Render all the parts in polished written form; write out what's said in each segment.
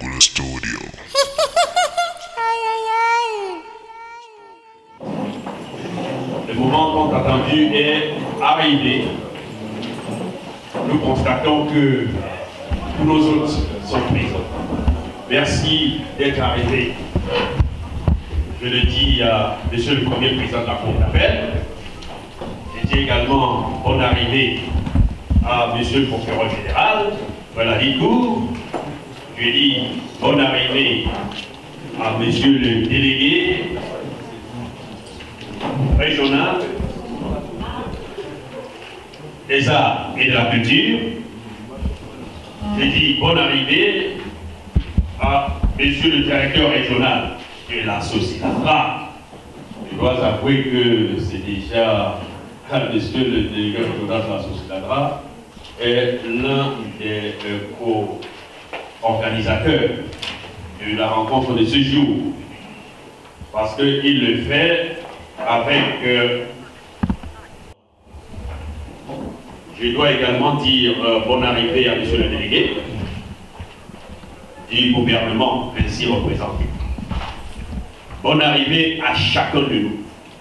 Nebula Studio. Le moment tant attendu est arrivé. Nous constatons que tous nos hôtes sont présents. Merci d'être arrivés. Je le dis à Monsieur le Premier Président de la Cour d'appel. Je dis également bonne arrivée à Monsieur le Procureur Général, voilà Licourt. Je dis bonne arrivée à Monsieur le Délégué régional des arts et de la culture. Je dis bonne arrivée à Monsieur le Directeur régional de la Sociedadra. Je dois avouer que c'est déjà Monsieur le Délégué régional de la Sociedadra est l'un des co-organisateurs de la rencontre de ce jour, parce qu'il le fait avec... je dois également dire bonne arrivée à Monsieur le Délégué du gouvernement ainsi représenté. Bonne arrivée à chacun de nous.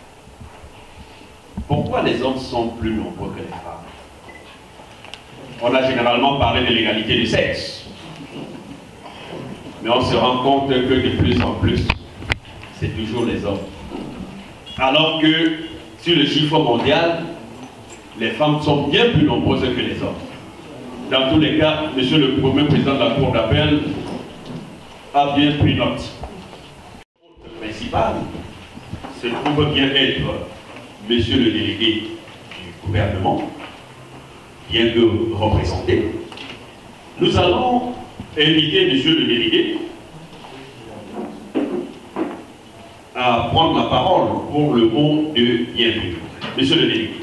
Pourquoi les hommes sont plus nombreux que les femmes? On a généralement parlé de l'égalité du sexe, mais on se rend compte que de plus en plus, c'est toujours les hommes. Alors que sur le chiffre mondial, les femmes sont bien plus nombreuses que les hommes. Dans tous les cas, Monsieur le Premier Président de la Cour d'appel a bien pris note. Le principal se trouve bien être Monsieur le Délégué du gouvernement, bien que représenté. Nous allons inviter Monsieur le Délégué à prendre la parole pour le mot de bienvenue. Monsieur le Délégué.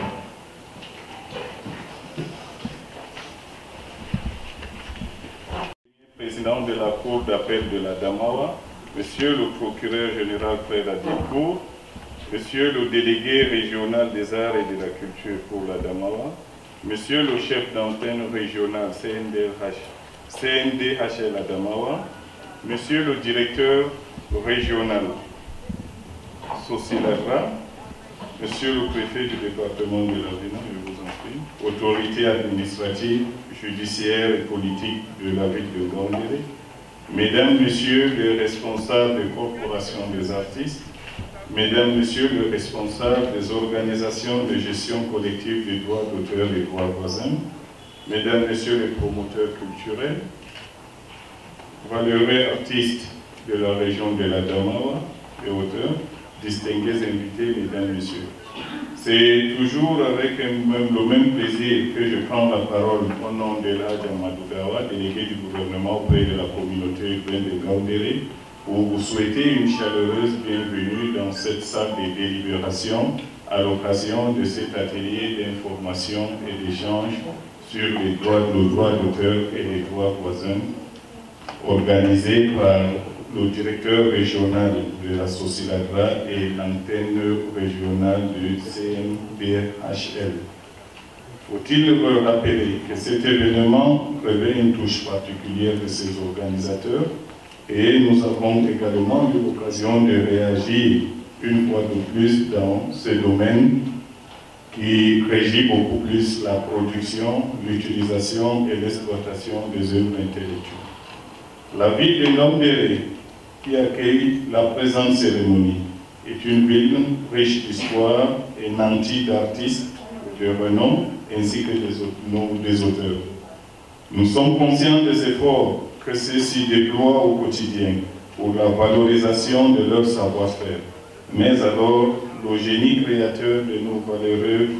Président de la Cour d'appel de la Damawa, Monsieur le Procureur général Frère Adilcourt, Monsieur le Délégué régional des arts et de la culture pour la Damawa, Monsieur le chef d'antenne régional CNDHL Adamawa, Monsieur le directeur régional Sociedadra, Monsieur le préfet du département de la Vénin, je vous en prie, autorité administrative, judiciaire et politique de la ville de Ngaoundéré, Mesdames, Messieurs les responsables des corporations des artistes, Mesdames, Messieurs les responsables des organisations de gestion collective des droits d'auteur et droits voisins, Mesdames, Messieurs les promoteurs culturels, valeureux artistes de la région de la Damawa et auteurs, distingués invités, Mesdames, Messieurs. C'est toujours avec le même plaisir que je prends la parole au nom de l'Hadj Amadou Dawa, délégué du gouvernement auprès de la communauté urbaine de Ngaoundéré, pour vous souhaiter une chaleureuse bienvenue dans cette salle de délibération à l'occasion de cet atelier d'information et d'échange sur les droits d'auteur et les droits voisins, organisé par le directeur régional de la Sociedadra et l'antenne régionale du CNDHL. Faut-il rappeler que cet événement revêt une touche particulière de ses organisateurs et nous avons également eu l'occasion de réagir une fois de plus dans ce domaine qui régit beaucoup plus la production, l'utilisation et l'exploitation des œuvres intellectuelles. La ville de Ngaoundéré, qui accueille la présente cérémonie, est une ville riche d'histoire et nantie d'artistes de renom ainsi que des auteurs. Nous sommes conscients des efforts que ceux-ci déploient au quotidien pour la valorisation de leur savoir-faire, mais alors le génie créateur de nos valeureuses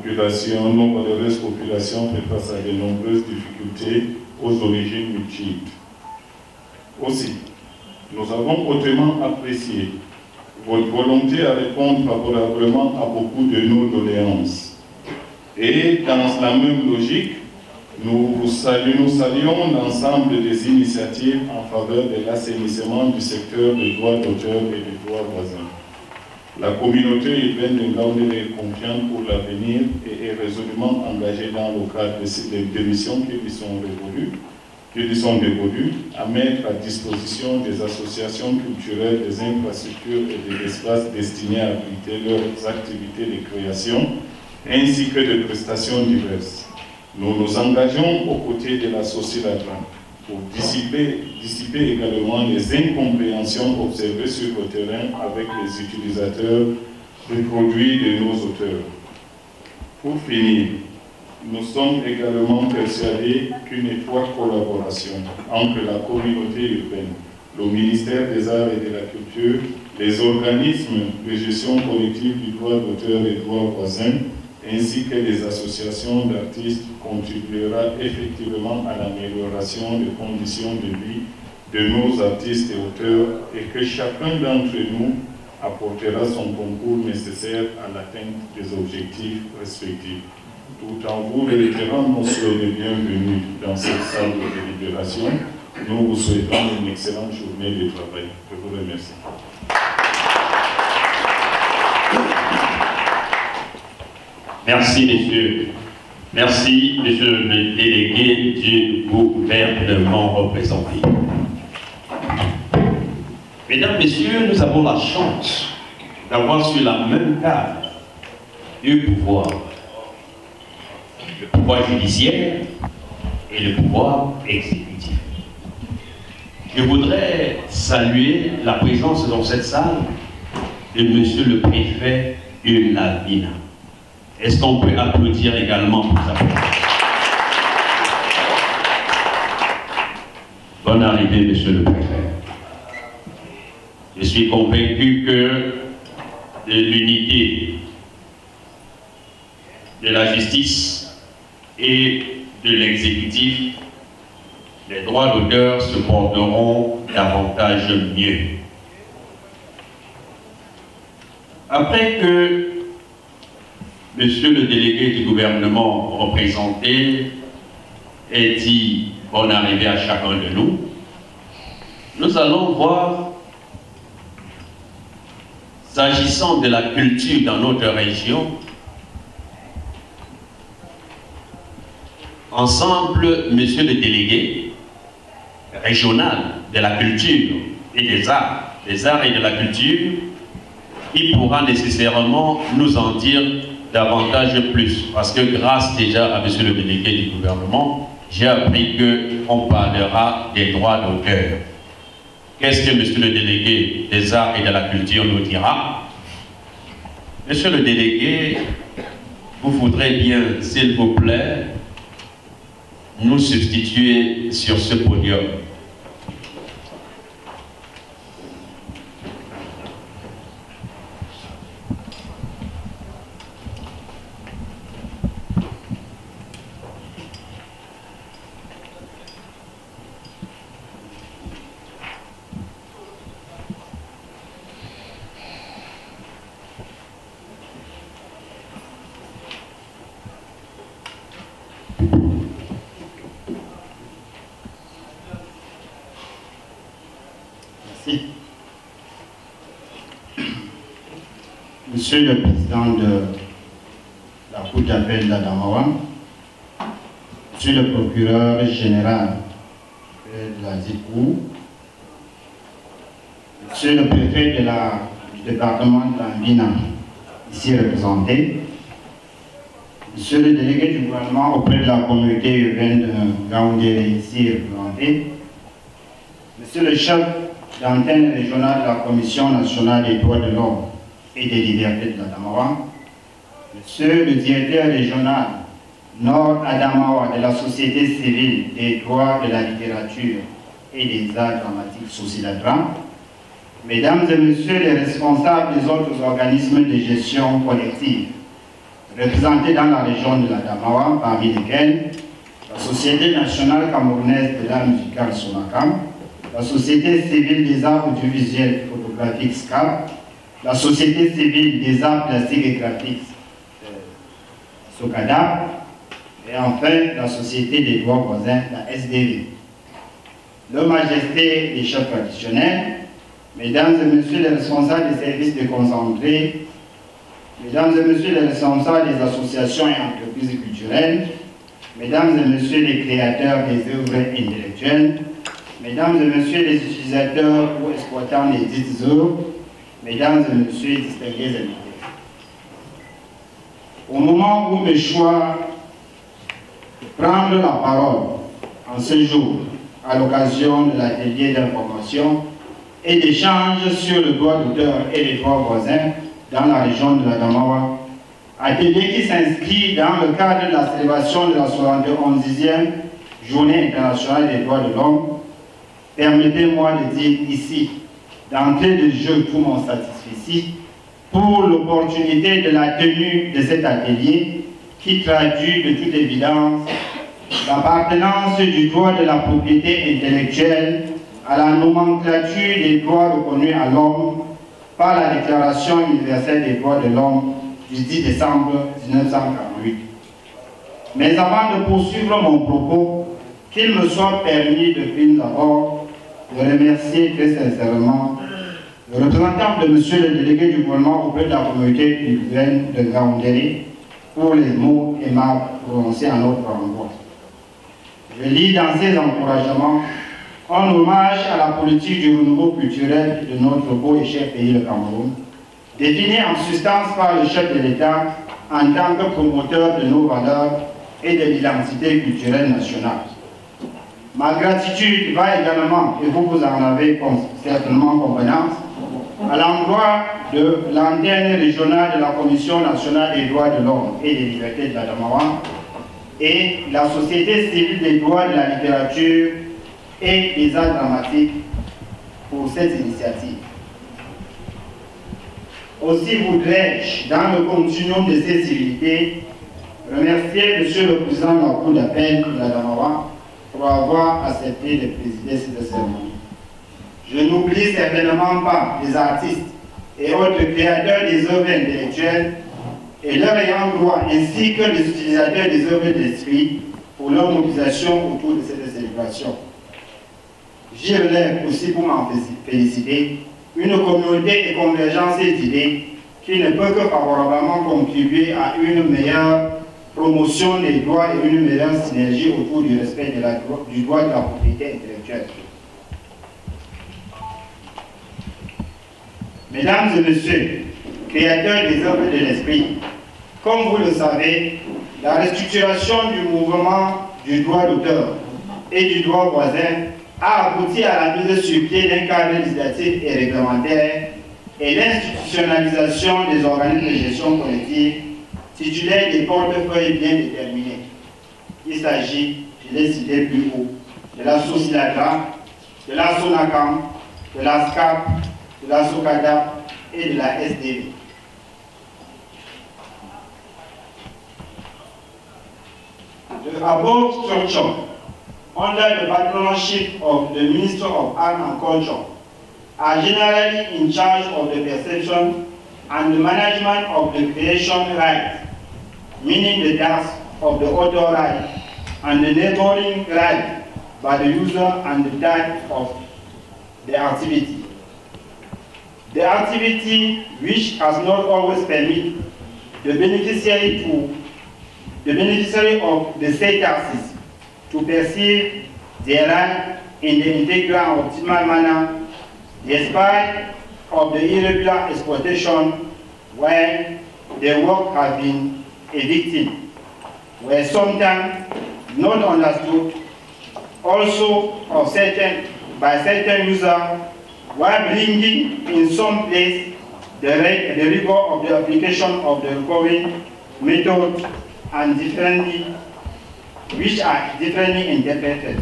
populations fait face à de nombreuses difficultés aux origines multiples. Aussi, nous avons hautement apprécié votre volonté à répondre favorablement à beaucoup de nos doléances. Et dans la même logique, nous saluons l'ensemble des initiatives en faveur de l'assainissement du secteur des droits d'auteur et des droits voisins. La communauté urbaine de Ngaoundéré est confiante pour l'avenir et est résolument engagée dans le cadre des missions qui lui sont révolues qui sont dévolus, à mettre à disposition des associations culturelles, des infrastructures et des espaces destinés à abriter leurs activités de création, ainsi que de prestations diverses. Nous nous engageons aux côtés de la Sociladran pour dissiper également les incompréhensions observées sur le terrain avec les utilisateurs des produits de nos auteurs. Pour finir, nous sommes également persuadés qu'une étroite collaboration entre la communauté urbaine, le ministère des Arts et de la Culture, les organismes de gestion collective du droit d'auteur et droits voisins, ainsi que les associations d'artistes contribuera effectivement à l'amélioration des conditions de vie de nos artistes et auteurs et que chacun d'entre nous apportera son concours nécessaire à l'atteinte des objectifs respectifs. Tout en vous réitérant nos souhaits de bienvenue dans cette salle de délibération, nous vous souhaitons une excellente journée de travail. Je vous remercie. Merci, messieurs. Merci, monsieur le délégué du gouvernement représenté. Mesdames, messieurs, nous avons la chance d'avoir sur la même table deux pouvoirs. Le pouvoir judiciaire et le pouvoir exécutif. Je voudrais saluer la présence dans cette salle de monsieur le préfet de la Bina. Est-ce qu'on peut applaudir également pour ça? Bonne arrivée, monsieur le préfet. Je suis convaincu que de l'unité de la justice et de l'exécutif, les droits d'auteur se porteront davantage mieux. Après que monsieur le délégué du gouvernement représenté ait dit bonne arrivée à chacun de nous, nous allons voir, s'agissant de la culture dans notre région, ensemble, monsieur le délégué régional de la culture et des arts et de la culture, il pourra nécessairement nous en dire davantage plus. Parce que grâce déjà à monsieur le délégué du gouvernement, j'ai appris qu'on parlera des droits d'auteur. Qu'est-ce que monsieur le délégué des arts et de la culture nous dira? Monsieur le délégué, vous voudrez bien, s'il vous plaît, nous substituer sur ce podium. Monsieur le Président de la Cour d'appel d'Adamawa, Monsieur le Procureur général de la ZICOU, Monsieur le Préfet du département de l'Ambina, ici représenté, Monsieur le Délégué du gouvernement auprès de la communauté urbaine de Gaoundéré, ici représenté, Monsieur le chef d'antenne régionale de la Commission nationale des droits de l'homme et des libertés de l'Adamawa, Monsieur le directeur régional Nord Adamawa de la Société civile des droits de la littérature et des arts dramatiques Sociladran, Mesdames et Messieurs les responsables des autres organismes de gestion collective représentés dans la région de l'Adamawa, parmi lesquels la Société nationale camerounaise de l'art musical Sonakam, la Société civile des arts audiovisuels et photographiques SCAP, la Société civile des arts plastiques et graphiques SOCADA, et enfin la Société des droits voisins, la SDV. Leur Majesté les chefs traditionnels, Mesdames et Messieurs les responsables des services déconcentrés, Mesdames et Messieurs les responsables des associations et entreprises culturelles, Mesdames et Messieurs les créateurs des œuvres intellectuelles, Mesdames et Messieurs les utilisateurs ou exploitants des dites œuvres, Mesdames et Messieurs les distingués invités. Au moment où mes choix de prendre la parole en ce jour, à l'occasion de l'atelier d'information et d'échange sur le droit d'auteur et les droits voisins dans la région de l'Adamawa, atelier qui s'inscrit dans le cadre de la célébration de la 71e Journée internationale des droits de l'homme, permettez-moi de dire ici, d'entrée de jeu pour mon satisfecit, pour l'opportunité de la tenue de cet atelier qui traduit de toute évidence l'appartenance du droit de la propriété intellectuelle à la nomenclature des droits reconnus à l'homme par la Déclaration universelle des droits de l'homme du 10 décembre 1948. Mais avant de poursuivre mon propos, qu'il me soit permis de prime d'abord de remercier très sincèrement le représentant de Monsieur le délégué du gouvernement auprès de la communauté urbaine de Ngaoundéré pour les mots aimables prononcés à notre endroit. Je lis dans ces encouragements un hommage à la politique du renouveau culturel de notre beau et cher pays, le Cameroun, définie en substance par le chef de l'État en tant que promoteur de nos valeurs et de l'identité culturelle nationale. Ma gratitude va également, et vous en avez certainement convenance, à l'endroit de l'antenne régionale de la Commission nationale des droits de l'homme et des libertés de l'Adamawa et la Société civile des droits de la littérature et des arts dramatiques pour cette initiative. Aussi voudrais-je, dans le continuum de ces civilités, remercier Monsieur le Président de la Cour d'appel de l'Adamawa pour avoir accepté de présider cette cérémonie. Je n'oublie certainement pas les artistes et autres créateurs des œuvres intellectuelles et leurs ayants droit, ainsi que les utilisateurs des œuvres d'esprit pour leur mobilisation autour de cette célébration. J'y relève aussi pour m'en féliciter une communauté et convergence d'idées qui ne peut que favorablement contribuer à une meilleure promotion des droits et une meilleure synergie autour du respect du droit de la propriété intellectuelle. Mesdames et Messieurs, créateurs des œuvres de l'esprit, comme vous le savez, la restructuration du mouvement du droit d'auteur et du droit voisin a abouti à la mise sur pied d'un cadre législatif et réglementaire et l'institutionnalisation des organismes de gestion collective titulaires des portefeuilles bien déterminés. Il s'agit, je l'ai cité plus haut, de la SOSILADRA, de la SONACAM, de la SCAP, de la SOCADA et de la SDV. The above structure, under the patronship of the Minister of Art and Culture, are generally in charge of the perception and the management of the creation rights, meaning the tax of the author right and the neighboring right by the user and the type of the activity. The activity which has not always permitted the beneficiary of the said taxes to perceive their right in the integral and optimal manner, despite of the irregular exploitation when their work has been evicted, were sometimes not understood also of by certain users, while bringing in some place the rigor of the application of the recovery method and which are differently interpreted.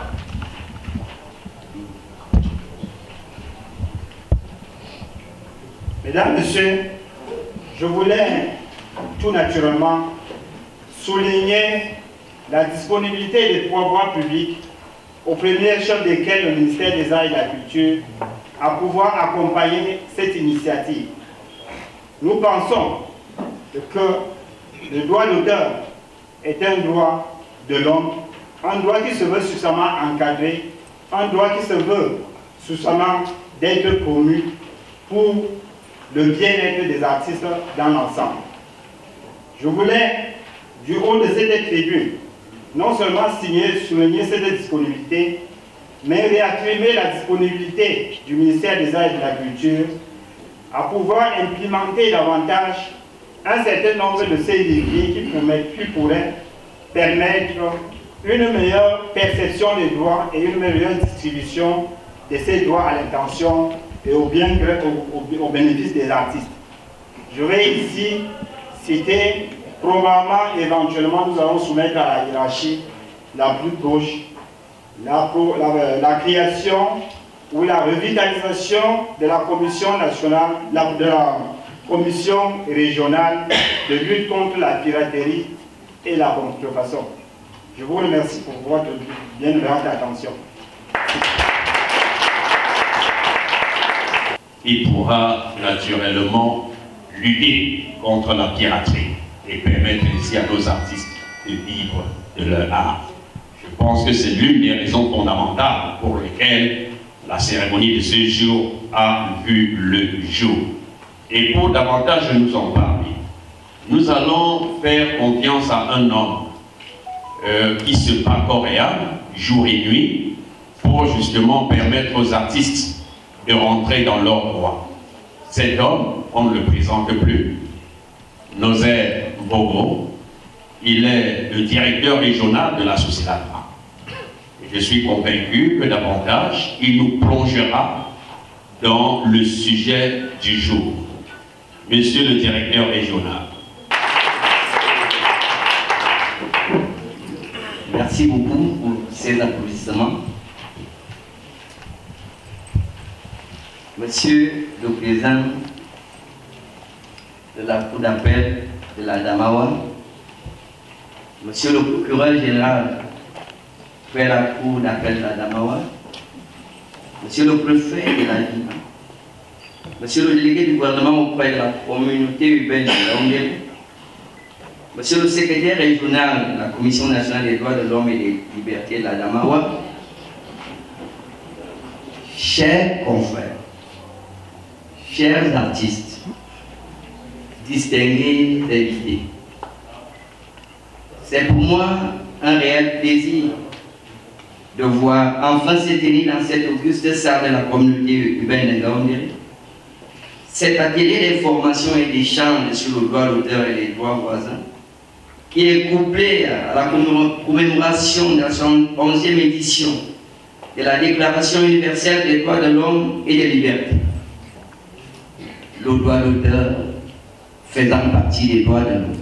Mesdames, Messieurs, je voulais tout naturellement souligner la disponibilité des pouvoirs publics, au premier chef desquels le ministère des Arts et de la Culture, à pouvoir accompagner cette initiative. Nous pensons que le droit d'auteur est un droit de l'homme, un droit qui se veut suffisamment encadré, un droit qui se veut suffisamment d'être promu pour le bien-être des artistes dans l'ensemble. Je voulais, du haut de cette tribune, non seulement souligner cette disponibilité, mais réaffirmer la disponibilité du ministère des Arts et de la Culture à pouvoir implémenter davantage un certain nombre de ces leviers qui pourraient permettre une meilleure perception des droits et une meilleure distribution de ces droits à l'intention et au bénéfice des artistes. Je vais ici citer, probablement, éventuellement, nous allons soumettre à la hiérarchie la plus proche, la création ou la revitalisation de la commission nationale, de la commission régionale de lutte contre la piraterie et la contrefaçon. Je vous remercie pour votre bienveillante attention. Il pourra naturellement lutter contre la piraterie et permettre ainsi à nos artistes de vivre de leur art. Je pense que c'est l'une des raisons fondamentales pour lesquelles la cérémonie de ce jour a vu le jour. Et pour davantage nous en parler, nous allons faire confiance à un homme qui se bat corps et âme, jour et nuit, pour justement permettre aux artistes de rentrer dans leurs droits. Cet homme, on ne le présente plus, Nozer Bogo, il est le directeur régional de la société. Je suis convaincu que davantage, il nous plongera dans le sujet du jour. Monsieur le directeur régional. Merci beaucoup pour ces applaudissements. Monsieur le président de la Cour d'appel de la Damawa, Monsieur le procureur général de la Cour d'appel de la Damawa, Monsieur le préfet de la ville, Monsieur le délégué du gouvernement auprès de la communauté urbaine de Yaoundé, Monsieur le secrétaire régional de la Commission nationale des droits de l'homme et des libertés de la Damawa, chers confrères, chers artistes, distingués invités, c'est pour moi un réel plaisir de voir enfin se tenir dans cette auguste salle de la communauté urbaine de Yaoundé cet atelier d'information et d'échange sur le droit d'auteur et les droits voisins, qui est couplé à la commémoration de la 11e édition de la Déclaration universelle des droits de l'homme et des libertés. Le droit d'auteur faisant partie des droits de l'homme.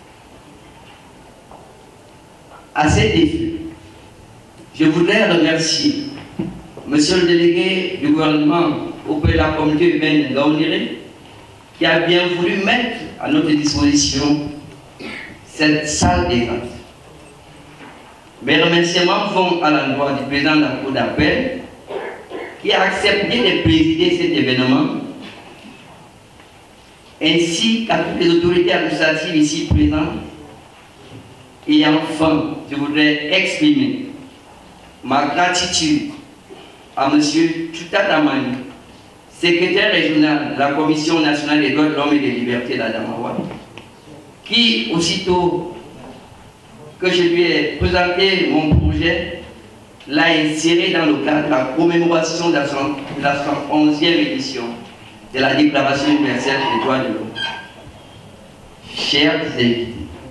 À cet effet, je voudrais remercier Monsieur le délégué du gouvernement auprès de la communauté urbaine de Yaoundé, qui a bien voulu mettre à notre disposition cette salle des ventes. Mes remerciements vont à l'endroit du président de la Cour d'appel qui a accepté de présider cet événement, ainsi qu'à toutes les autorités administratives ici présentes. Et enfin, je voudrais exprimer ma gratitude à M. Tuta Damani, secrétaire régional de la Commission nationale des droits de l'homme et des libertés de la Damawa, qui, aussitôt que je lui ai présenté mon projet, l'a inséré dans le cadre de la commémoration de la 11e édition de la Déclaration universelle des droits de l'homme. Chers invités,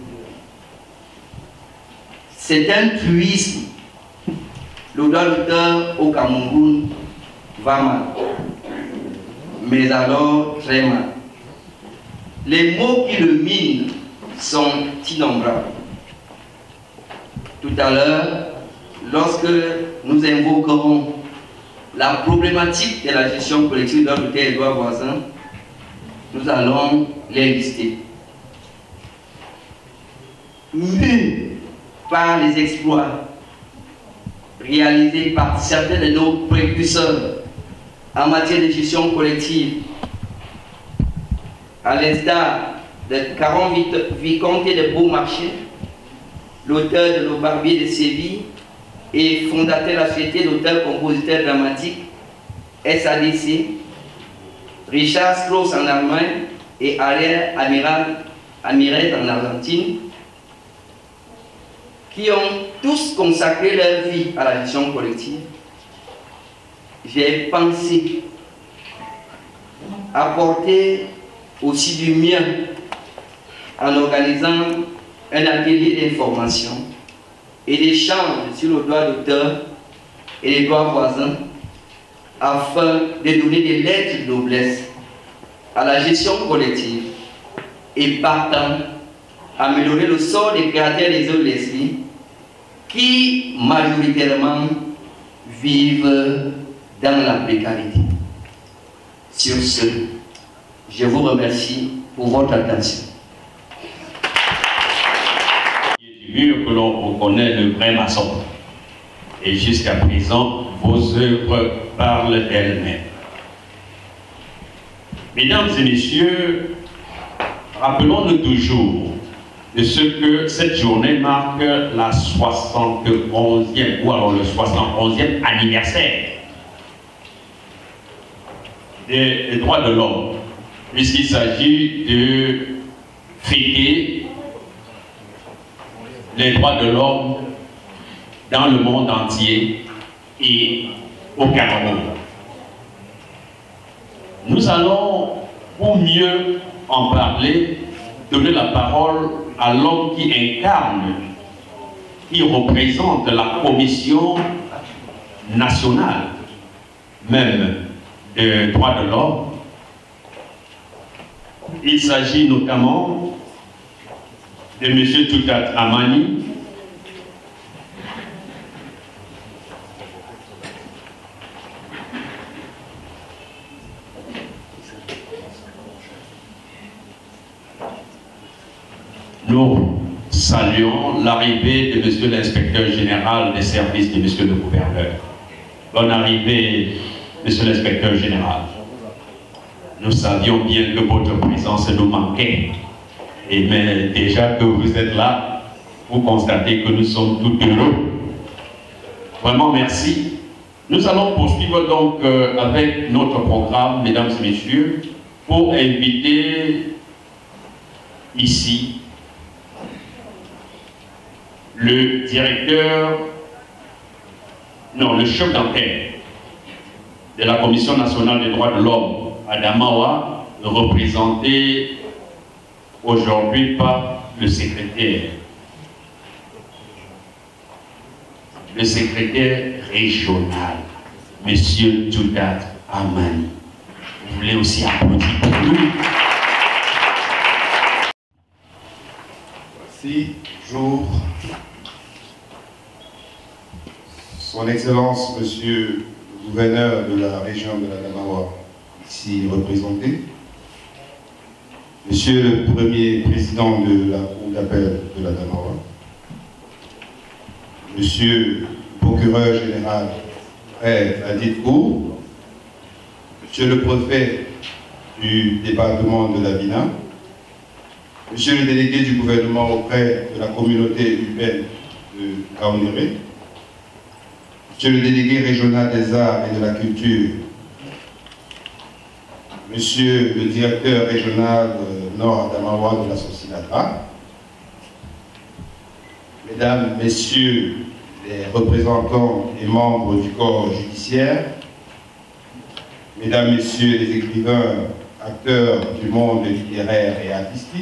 c'est un truisme. Le droit d'auteur au Cameroun va mal, mais alors très mal. Les mots qui le minent sont innombrables. Tout à l'heure, lorsque nous invoquerons la problématique de la gestion collective de droit d'auteur et droits voisins, nous allons les lister. Mus par les exploits réalisés par certains de nos précurseurs en matière de gestion collective, à l'instar de Caron Vicomté de Beaumarchais, l'auteur de Le Barbier de Séville et fondateur de la Société d'auteurs-compositeurs dramatiques SADC, Richard Strauss en Allemagne et Ariel Amirez en Argentine, qui ont tous consacré leur vie à la gestion collective, j'ai pensé apporter aussi du mien en organisant un atelier d'information et d'échange sur le droit d'auteur et les droits voisins afin de donner des lettres de noblesse à la gestion collective et partant améliorer le sort des créateurs des œuvres d'esprit qui majoritairement vivent dans la précarité. Sur ce, je vous remercie pour votre attention. Mieux que l'on reconnaît le vrai maçon. Et jusqu'à présent, vos œuvres parlent d'elles-mêmes. Mesdames et messieurs, rappelons-nous toujours de ce que cette journée marque la 71e ou alors le 71e anniversaire des droits de l'homme, puisqu'il s'agit de fêter les droits de l'homme dans le monde entier et au Cameroun. Nous allons, pour mieux en parler, donner la parole à l'homme qui incarne, qui représente la Commission nationale même des droits de l'homme. Il s'agit notamment de M. Toutat Amani, nous saluons l'arrivée de M. l'inspecteur général des services de M. le gouverneur. Bonne arrivée, M. l'inspecteur général. Nous savions bien que votre présence nous manquait. Mais déjà que vous êtes là, vous constatez que nous sommes tout heureux. Vraiment, merci. Nous allons poursuivre donc avec notre programme, mesdames et messieurs, pour inviter ici le directeur, non, le chef d'antenne de la Commission nationale des droits de l'homme, Adamawa, représenté aujourd'hui par le secrétaire régional, M. Toutat Amani. Vous voulez aussi applaudir pour nous? Merci. Bonjour. Son Excellence, Monsieur le gouverneur de la région de l'Adamawa, ici représenté. Monsieur le premier président de la Cour d'appel de l'Adamawa. Monsieur le procureur général à Didko. Monsieur le préfet du département de l'Abina. Monsieur le délégué du gouvernement auprès de la communauté urbaine de Kaonéré. Monsieur le délégué régional des arts et de la culture. Monsieur le directeur régional Nord Adamawa de la Sociedad. Mesdames, Messieurs les représentants et membres du corps judiciaire, Mesdames, Messieurs les écrivains, acteurs du monde littéraire et artistique,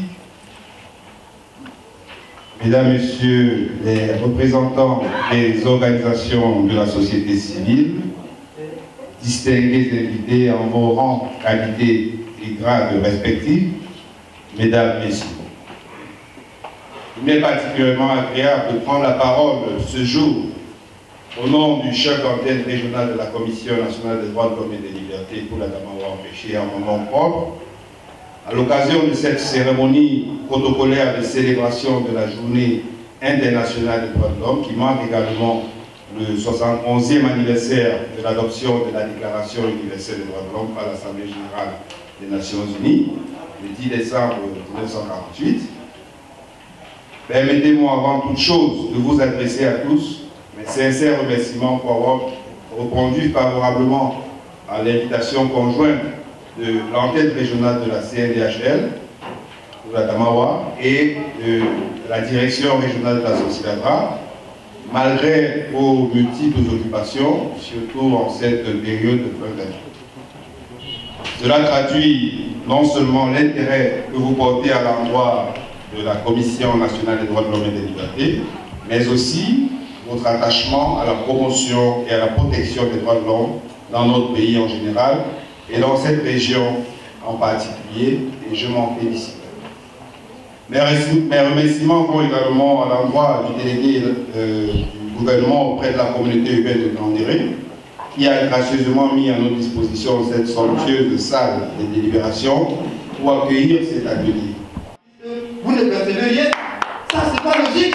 Mesdames, Messieurs les représentants des organisations de la société civile, distingués invités en vos rangs, qualités et grades respectifs, Mesdames, Messieurs. Il m'est particulièrement agréable de prendre la parole ce jour au nom du chef d'antenne régional de la Commission nationale des droits de l'homme et des libertés pour l'Adamawa empêché en mon nom propre, à l'occasion de cette cérémonie protocolaire de célébration de la Journée internationale des droits de l'homme, qui marque également le 71e anniversaire de l'adoption de la Déclaration universelle des droits de l'homme par l'Assemblée générale des Nations unies, le 10 décembre 1948. Permettez-moi avant toute chose de vous adresser à tous mes sincères remerciements pour avoir répondu favorablement à l'invitation conjointe de l'antenne régionale de la CNDHL, de l'Adamawa, et de la direction régionale de la Sociladra, malgré vos multiples occupations, surtout en cette période de fin d'année. Cela traduit non seulement l'intérêt que vous portez à l'endroit de la Commission nationale des droits de l'homme et des libertés, mais aussi votre attachement à la promotion et à la protection des droits de l'homme dans notre pays en général et dans cette région en particulier, et je m'en félicite. Mes remerciements vont également à l'endroit du délégué du gouvernement auprès de la communauté urbaine de Gandéré, qui a gracieusement mis à notre disposition cette somptueuse salle de délibération pour accueillir cet atelier. Vous ne percevez rien, ça c'est pas logique.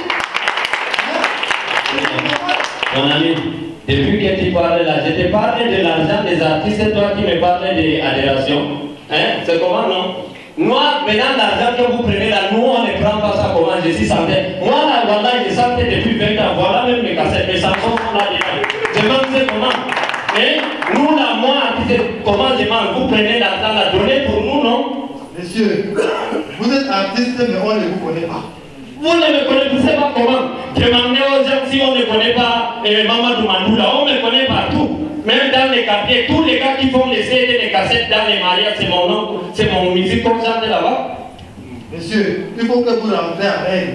Mon ami, depuis que tu parlais là, je te parlais de l'argent des artistes, et toi qui me parlais des adhérations. Hein? C'est comment, non? Moi, maintenant, l'argent que vous prenez là, nous, on ne prend pas ça comment, je suis santé. Moi, là, voilà, je santé depuis 20 ans. Voilà même mes cassettes, mes chansons sont là dedans. Je demande comment. Mais nous, là, moi, comment je demande? Vous prenez l'argent là, donnez pour nous, non? Monsieur, vous êtes artiste, mais on ne vous connaît pas. Vous ne me connaissez pas comment? Demandez aux gens si on ne connaît pas Mamadou Mandoula, on me connaît partout. Même dans les quartiers, tous les gars qui font les CD, les cassettes dans les mariages, c'est mon nom, c'est mon musique qu'on chante là-bas. Monsieur, il faut que vous rentrez en règle.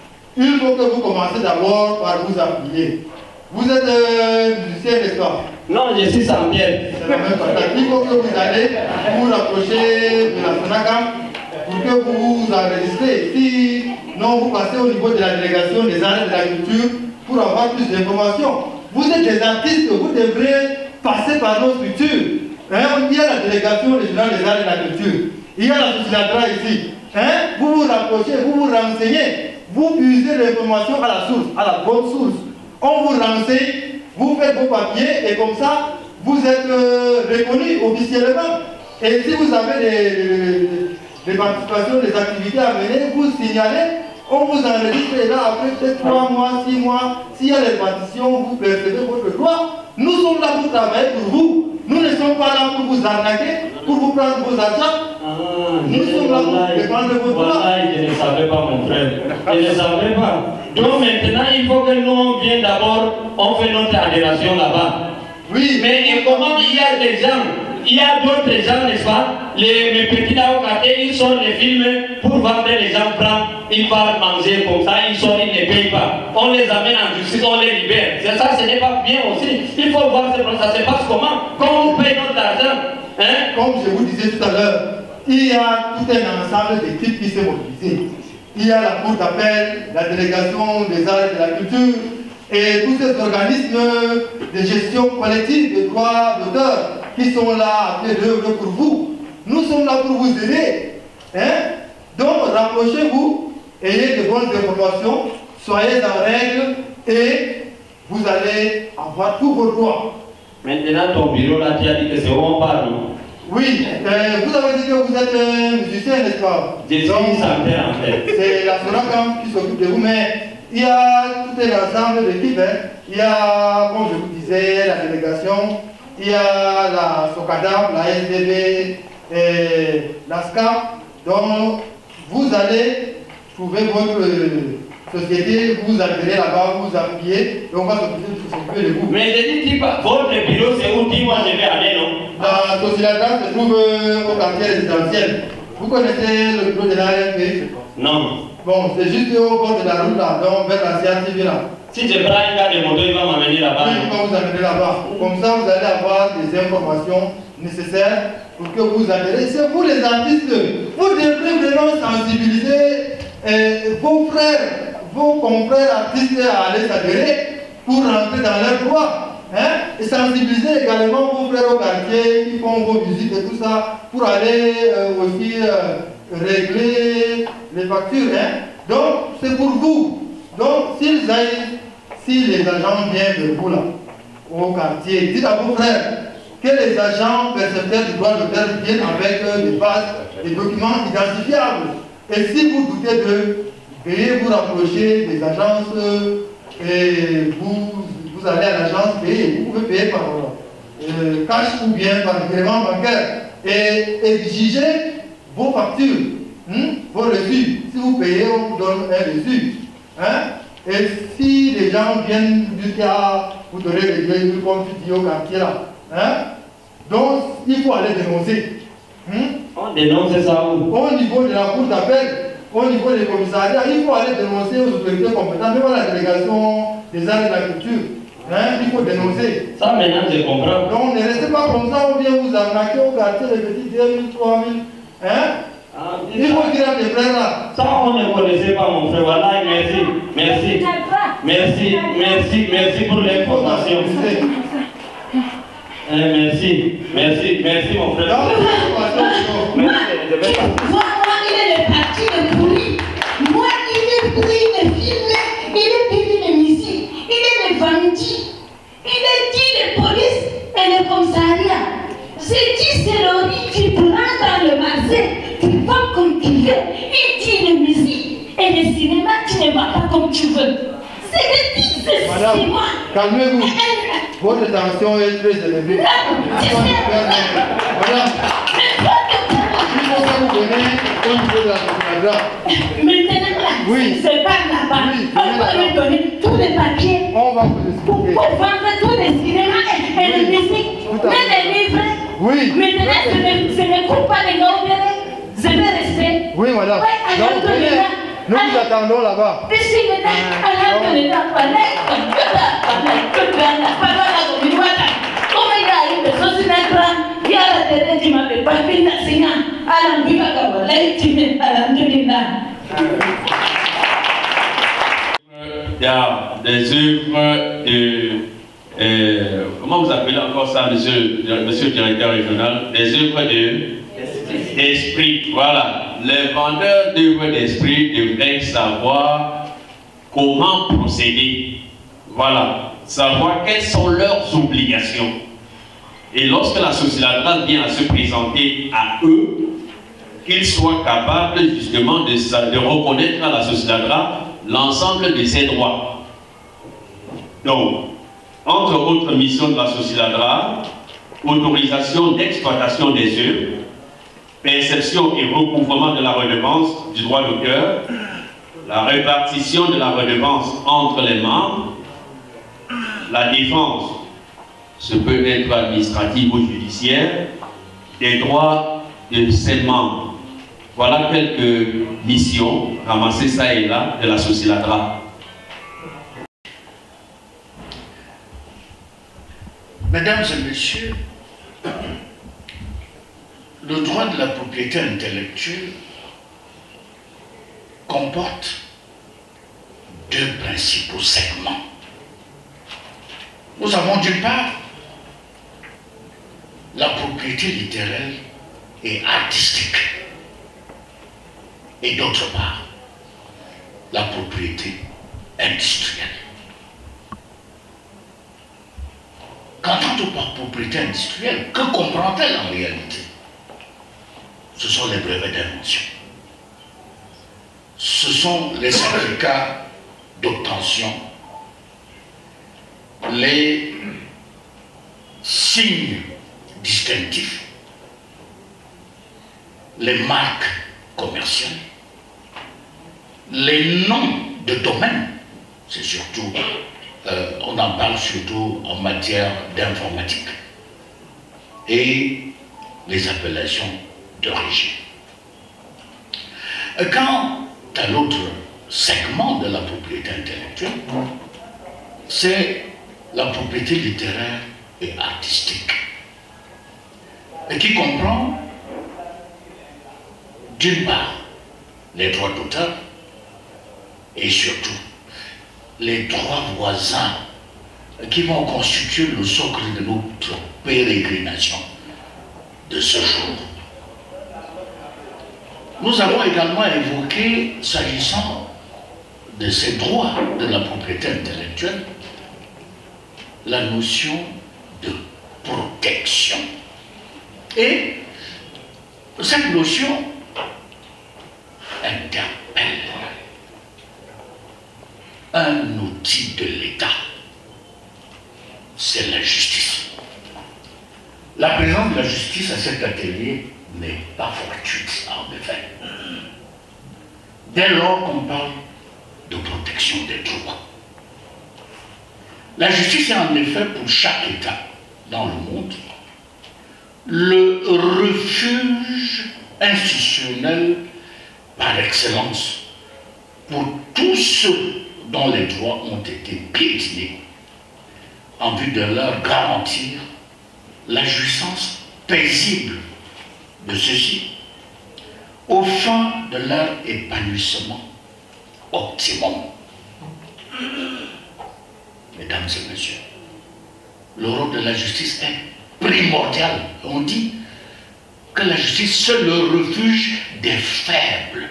Il faut que vous commencez d'abord par vous appuyer. Vous êtes musicien, n'est-ce pas? Non, je suis sans pierre. C'est la même partie. Il faut que vous allez vous rapprocher de la SONACAM pour que vous vous enregistrez. Si non, vous passez au niveau de la délégation des arts et de la culture pour avoir plus d'informations. Vous êtes des artistes, vous devrez passer par nos structures. Hein? Il y a la délégation régionale des arts et de la culture. Il y a la Sociladra ici. Hein? Vous vous rapprochez, vous vous renseignez. Vous puisez l'information à la source, à la bonne source. On vous renseigne, vous faites vos papiers et comme ça, vous êtes reconnu officiellement. Et si vous avez des participations, des activités à mener, vous signalez, on vous enregistre et là, après peut-être 3 mois, 6 mois, s'il y a des partitions, vous percevez votre droit. Nous sommes là pour travailler pour vous. Nous ne sommes pas là pour vous arnaquer, pour vous prendre vos argent. Nous sommes là pour défendre vos droits. Je ne savais pas, mon frère. Je ne savais pas. Donc maintenant, il faut que nous, on vienne d'abord, on fait notre adhération là-bas. Oui. Mais comment il y a des gens, il y a d'autres gens, n'est-ce pas? Mes petits là au quartier, ils sortent les films pour vendre, les gens prennent, ils partent manger comme ça, ils sortent, ils ne payent pas. On les amène en justice, on les libère. Ça, ce n'est pas bien aussi. Il faut voir ça se passe comment? Comment on paye notre argent? Hein? Comme je vous disais tout à l'heure, il y a tout un ensemble d'équipes qui s'est mobilisé. Il y a la cour d'appel, la délégation des arts et de la culture, et tous ces organismes de gestion collective des droits d'auteur qui sont là à pied d'œuvre pour vous. Nous sommes là pour vous aider. Hein? Donc, rapprochez-vous, ayez de bonnes informations, soyez en règle et vous allez avoir tous vos droits. Maintenant, ton bureau là, tu as dit que c'est où on parle, non? Oui, vous avez dit que vous êtes musicien, n'est-ce pas? Je suis sanitaire en fait. C'est la SONACAM qui s'occupe de vous, mais il y a tout un ensemble d'équipes. Hein. Il y a, comme je vous disais, la délégation, il y a la SOCADAP, la SDB, et la SCAP. Donc, vous allez trouver votre société, vous allez là-bas, vous appuyez, et on va s'occuper de vous. Mais je dis, votre bureau, c'est où dis-moi, je vais aller, non? La Sociladra se trouve au quartier résidentiel. Vous connaissez le bureau de la RFP? Non. Bon, c'est juste au bord de la route là, donc vers la CRTV là. Si je prends un gars de moto, il va m'amener là-bas. Oui, il va vous amener là-bas. Comme ça, vous allez avoir des informations nécessaires pour que vous adhérez. C'est vous les artistes, vous devrez vraiment sensibiliser vos frères, vos confrères artistes à aller s'adhérer pour rentrer dans leurs droits. Hein? Et sensibiliser également vos frères au quartier qui font vos visites et tout ça pour aller aussi régler les factures. Hein? Donc, c'est pour vous. Donc, si les agents viennent de vous là, au quartier, dites à vos frères que les agents percepteurs du droit d'auteur viennent avec des bases, des documents identifiables. Et si vous doutez d'eux, veuillez vous rapprocher des agences et vous allez à l'agence payer. Vous pouvez payer par cash ou bien par virement bancaire et exiger vos factures. Vos reçus, si vous payez, on vous donne un reçu. Et si les gens viennent vous dire vous donnez les lieux comme tu dis au quartier là. Donc il faut aller dénoncer. On dénonce ça où? Au niveau de la cour d'appel, au niveau des commissariats, il faut aller dénoncer aux autorités compétentes, même à la délégation des arts et de la culture. Il faut dénoncer. Ça maintenant je comprends. Donc ne restez pas comme ça, on vient vous arnaquer au quartier les petits 2 000, 3 000. Il faut dire à tes frères là. Ça on ne connaissait pas mon frère. Voilà, merci. Merci. Merci, merci, merci pour l'information. Merci mon frère. Moi, il est le parti de pourri. Moi, il est pourri, il est filmé, il est pourri de musique, il est le bandit, il est dit de police et le commissariat. C'est dit c'est l'ori, tu prends dans le marché, tu vas comme tu veux, il dit de musique et le cinéma, tu ne vas pas comme tu veux. C'est Madame, calmez-vous. Votre tension est très élevée. Madame, il faut que vous venez au niveau de la société. Maintenant là, oui. C'est pas là-bas. Oui, on va lui donner tous les papiers. On va vous expliquer. Pour vendre tous les cinémas et les musiques, même les livres. Oui. Maintenant, ce ne coupe pas les gars. Je vais rester. Oui, madame. Ouais, donc, venez. Nous vous attendons là-bas. Il y a des œuvres de... comment vous appelez encore ça, monsieur le directeur régional? Des œuvres d'esprit, voilà. Les vendeurs d'œuvres d'esprit devraient savoir comment procéder. Voilà. Savoir quelles sont leurs obligations. Et lorsque la Sociladra vient à se présenter à eux, qu'ils soient capables justement de reconnaître à la Sociladra l'ensemble de ses droits. Donc, entre autres missions de la Sociladra, autorisation d'exploitation des œuvres, perception et recouvrement de la redevance du droit d'auteur, la répartition de la redevance entre les membres, la défense, ce peut être administrative ou judiciaire, des droits de ses membres. Voilà quelques missions ramassées ça et là de la Sociladra. Mesdames et messieurs, le droit de la propriété intellectuelle comporte deux principaux segments. Nous avons d'une part la propriété littéraire et artistique et d'autre part la propriété industrielle. Qu'entend-on par propriété industrielle? Que comprend-elle en réalité? Ce sont les brevets d'invention. Ce sont les certificats d'obtention, les signes distinctifs, les marques commerciales, les noms de domaine. C'est surtout, on en parle surtout en matière d'informatique, et les appellations d'origine. Quant à l'autre segment de la propriété intellectuelle, c'est la propriété littéraire et artistique, et qui comprend d'une part les droits d'auteur et surtout les droits voisins qui vont constituer le socle de notre pérégrination de ce jour. Nous avons également évoqué, s'agissant de ces droits de la propriété intellectuelle, la notion de protection. Et cette notion interpelle un outil de l'État, c'est la justice. La présence de la justice à cet atelier n'est pas fortuite, en effet. dès lors qu'on parle de protection des droits. La justice est en effet pour chaque État dans le monde le refuge institutionnel par excellence pour tous ceux dont les droits ont été piétinés en vue de leur garantir la jouissance paisible de ceux-ci au fin de leur épanouissement optimum. Mesdames et messieurs, le rôle de la justice est primordial. On dit que la justice, c'est le refuge des faibles.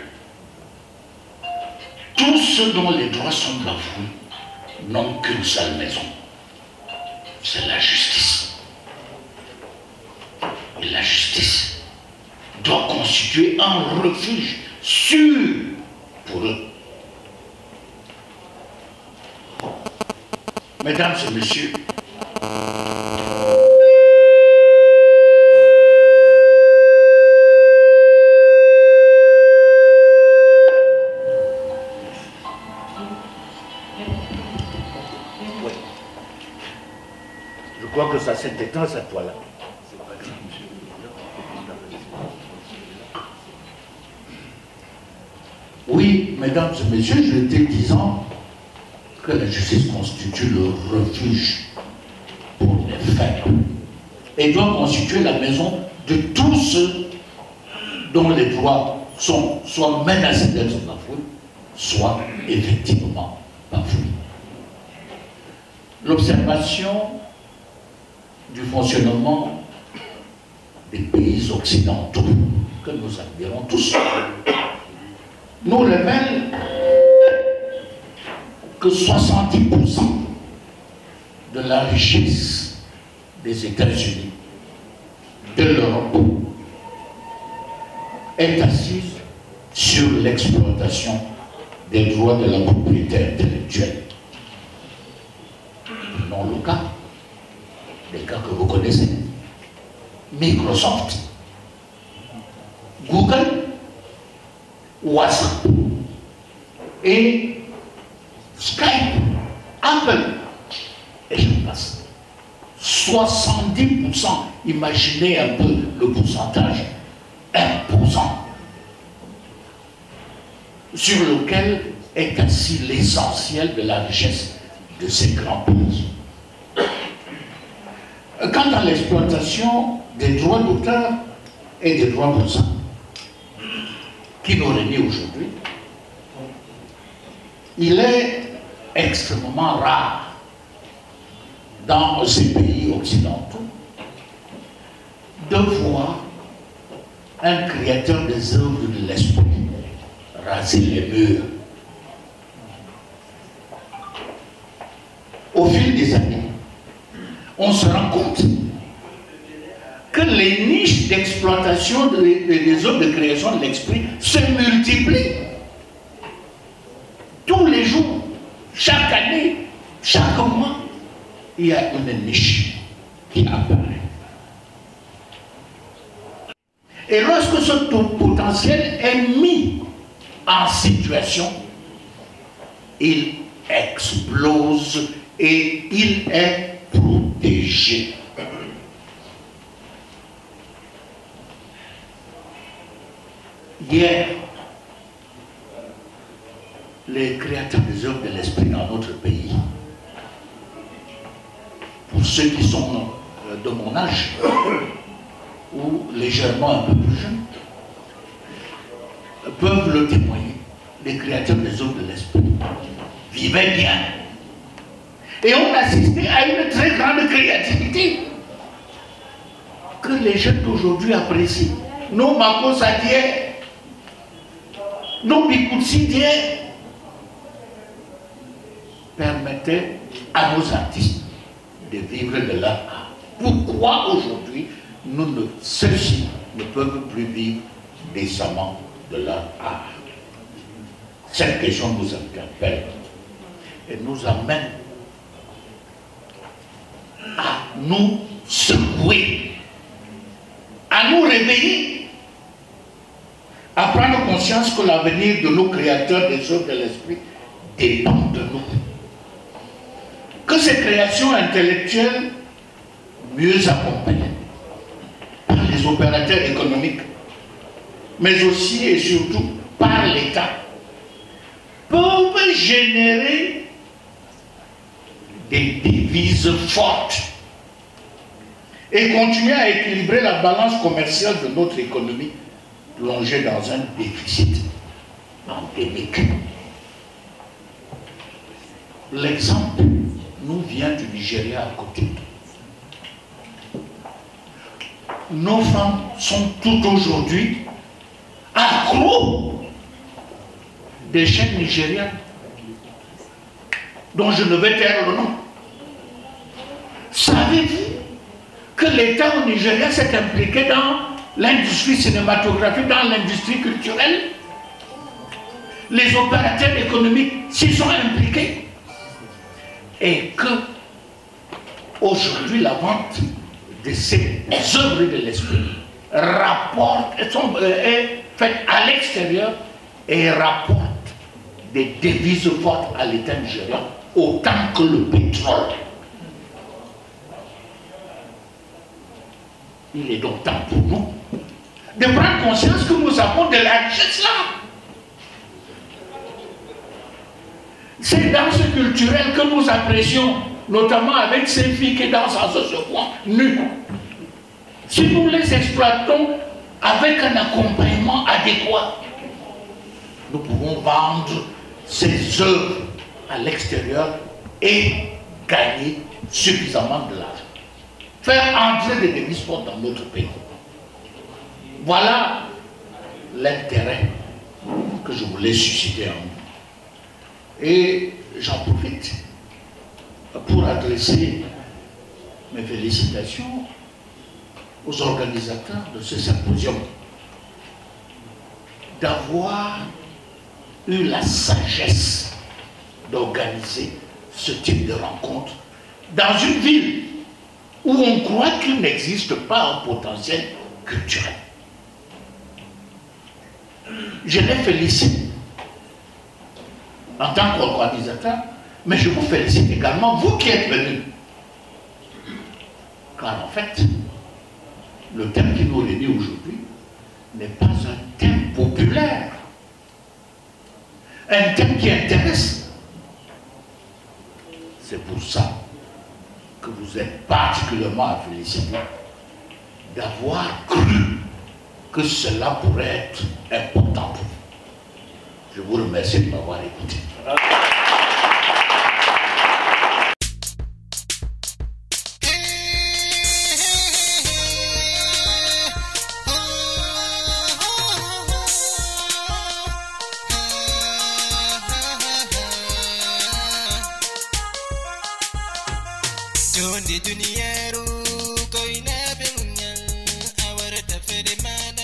Tous ceux dont les droits sont bafoués n'ont qu'une seule maison. C'est la justice. Et la justice doit constituer un refuge sûr pour eux. Mesdames et messieurs, je crois que ça s'est éteint cette fois-là. Oui, mesdames et messieurs, je l'étais disant que la justice constitue le refuge pour les faibles et doit constituer la maison de tous ceux dont les droits sont soit menacés d'être bafoués, soit effectivement bafoués. L'observation du fonctionnement des pays occidentaux que nous admirons tous nous révèle que 70% de la richesse des États-Unis, de l'Europe, est assise sur l'exploitation des droits de la propriété intellectuelle. Prenons le cas, des cas que vous connaissez. Microsoft, Google, WhatsApp et Skype, Apple, et je passe. 70%, imaginez un peu le pourcentage imposant sur lequel est assis l'essentiel de la richesse de ces grands pays. Quant à l'exploitation des droits d'auteur et des droits voisins, qui nous réunit aujourd'hui, il est extrêmement rare dans ces pays occidentaux de voir un créateur des œuvres de l'esprit raser les murs. Au fil des années, on se rend compte que les niches d'exploitation des œuvres de création de l'esprit se multiplient. Tous les jours, chaque année, chaque mois, il y a une niche qui apparaît. Et lorsque ce potentiel est mis en situation, il explose et il est protégé. Hier, les créateurs des œuvres de l'esprit dans notre pays, pour ceux qui sont de mon âge, ou légèrement un peu plus jeunes, peuvent le témoigner. Les créateurs des œuvres de l'esprit vivaient bien. Et on assistait à une très grande créativité que les jeunes d'aujourd'hui apprécient. Nos Mako Sadier, nos Bikoutsidier permettaient à nos artistes de vivre de leur art. Pourquoi aujourd'hui ceux-ci ne peuvent plus vivre décemment de leur art? Cette question nous interpelle et nous amène à nous secouer, à nous réveiller, à prendre conscience que l'avenir de nos créateurs des œuvres de l'esprit dépend de nous. Que ces créations intellectuelles, mieux accompagnées par les opérateurs économiques, mais aussi et surtout par l'État, peuvent générer des devises fortes et continuer à équilibrer la balance commerciale de notre économie plongée dans un déficit endémique. L'exemple nous vient du Nigeria à côté. Nos femmes sont tout aujourd'hui accros des chaînes nigériennes dont je ne vais taire le nom. Savez-vous que l'État au Nigeria s'est impliqué dans l'industrie cinématographique, dans l'industrie culturelle? Les opérateurs économiques s'y sont impliqués. Et que aujourd'hui la vente de ces œuvres de l'esprit est faite à l'extérieur et rapporte des devises fortes à l'État nigérian autant que le pétrole. Il est donc temps pour nous de prendre conscience que nous avons de la richesse là. C'est dans ce culturel que nous apprécions, notamment avec ces filles qui dansent en se secouant nues. Si nous les exploitons avec un accompagnement adéquat, nous pouvons vendre ces œuvres à l'extérieur et gagner suffisamment de l'argent. Faire entrer des devises fortes dans notre pays. Voilà l'intérêt que je voulais susciter en nous. Et j'en profite pour adresser mes félicitations aux organisateurs de ce symposium d'avoir eu la sagesse d'organiser ce type de rencontre dans une ville où on croit qu'il n'existe pas un potentiel culturel. Je les félicite en tant qu'organisateur, mais je vous félicite également, vous qui êtes venus. Car en fait, le thème qui nous réunit aujourd'hui n'est pas un thème populaire. Un thème qui intéresse. C'est pour ça que vous êtes particulièrement à féliciter d'avoir cru que cela pourrait être important pour vous. Je vous remercie de m'avoir écouté. Jondi duniyaru koina be munyal awara tafede mana